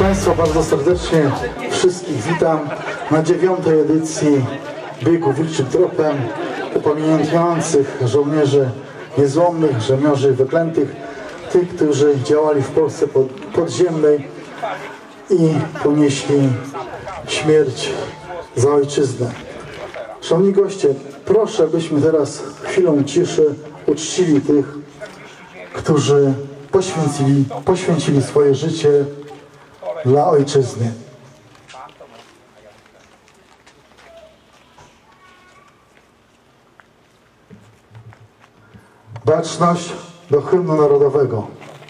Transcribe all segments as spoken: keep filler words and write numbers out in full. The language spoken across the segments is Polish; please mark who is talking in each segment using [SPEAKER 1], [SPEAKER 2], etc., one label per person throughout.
[SPEAKER 1] Państwa, bardzo serdecznie wszystkich witam na dziewiątej edycji biegu Wilczym Tropem upamiętniających żołnierzy niezłomnych, żołnierzy wyklętych, tych, którzy działali w Polsce pod, podziemnej i ponieśli śmierć za ojczyznę. Szanowni goście, proszę, byśmy teraz chwilą ciszy uczcili tych, którzy poświęcili, poświęcili swoje życie dla ojczyzny. Baczność do hymnu narodowego.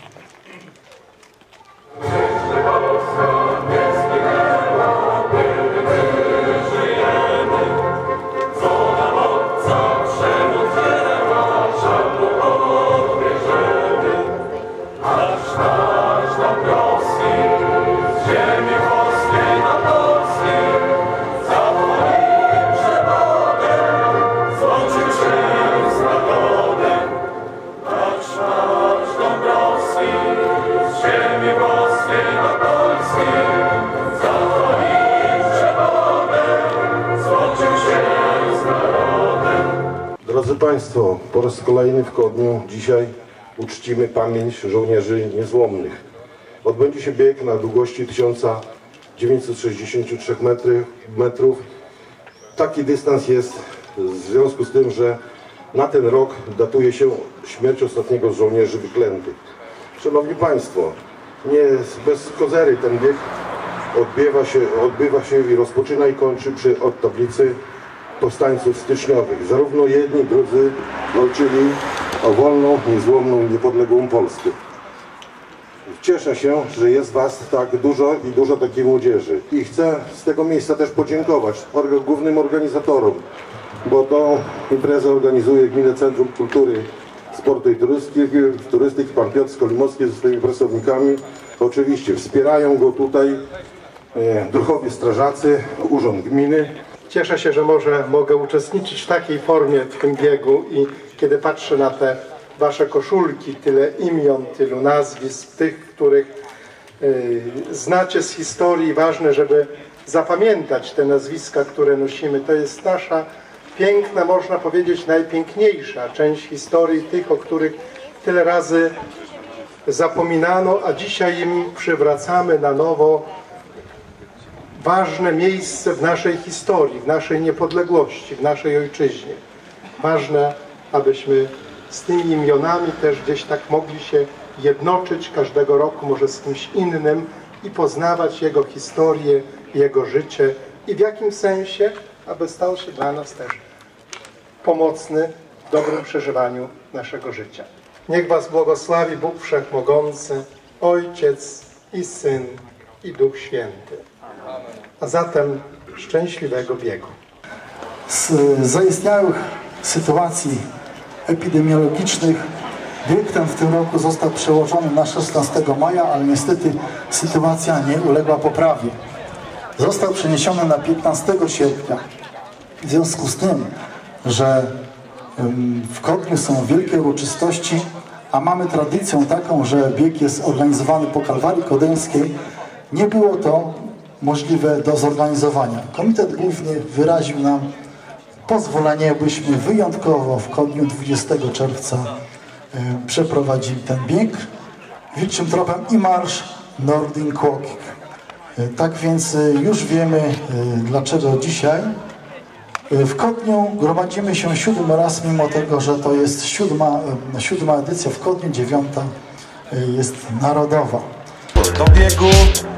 [SPEAKER 2] Drodzy Państwo, po raz kolejny w Kodniu dzisiaj uczcimy pamięć żołnierzy niezłomnych. Odbędzie się bieg na długości tysiąc dziewięćset sześćdziesiąt trzy metrów. Taki dystans jest w związku z tym, że na ten rok datuje się śmierć ostatniego z żołnierzy wyklętych. Szanowni Państwo, nie bez kozery ten bieg odbywa się, odbywa się i rozpoczyna i kończy przy od tablicy powstańców styczniowych. Zarówno jedni, drudzy walczyli o wolną, niezłomną, niepodległą Polskę. Cieszę się, że jest Was tak dużo i dużo takiej młodzieży. I chcę z tego miejsca też podziękować głównym organizatorom, bo tą imprezę organizuje Gminne Centrum Kultury, Sportu i Turystyki, turystyki pan Piotr Skolimowski ze swoimi pracownikami. Oczywiście wspierają go tutaj e, druhowie strażacy, urząd gminy.
[SPEAKER 3] Cieszę się, że może mogę uczestniczyć w takiej formie w tym biegu i kiedy patrzę na te Wasze koszulki, tyle imion, tylu nazwisk, tych, których y, znacie z historii, ważne, żeby zapamiętać te nazwiska, które nosimy. To jest nasza piękna, można powiedzieć najpiękniejsza część historii, tych, o których tyle razy zapominano, a dzisiaj im przywracamy na nowo ważne miejsce w naszej historii, w naszej niepodległości, w naszej ojczyźnie. Ważne, abyśmy z tymi imionami też gdzieś tak mogli się jednoczyć każdego roku, może z kimś innym i poznawać jego historię, jego życie i w jakim sensie, aby stał się dla nas też pomocny w dobrym przeżywaniu naszego życia. Niech Was błogosławi Bóg Wszechmogący, Ojciec i Syn i Duch Święty. A zatem szczęśliwego biegu.
[SPEAKER 1] Z zaistniałych sytuacji epidemiologicznych bieg ten w tym roku został przełożony na szesnastego maja, ale niestety sytuacja nie uległa poprawie. Został przeniesiony na piętnastego sierpnia. W związku z tym, że w Kodniu są wielkie uroczystości, a mamy tradycję taką, że bieg jest organizowany po Kalwarii Kodeńskiej, nie było to możliwe do zorganizowania. Komitet Główny wyraził nam pozwolenie, byśmy wyjątkowo w Kodniu dwudziestego czerwca y, przeprowadzili ten bieg Wilczym Tropem i marsz Nordin Walking. Y, tak więc y, już wiemy, y, dlaczego dzisiaj y, w Kodniu gromadzimy się siódmy raz, mimo tego, że to jest siódma, y, siódma edycja w Kodniu, dziewiąta y, jest narodowa.
[SPEAKER 4] Do biegu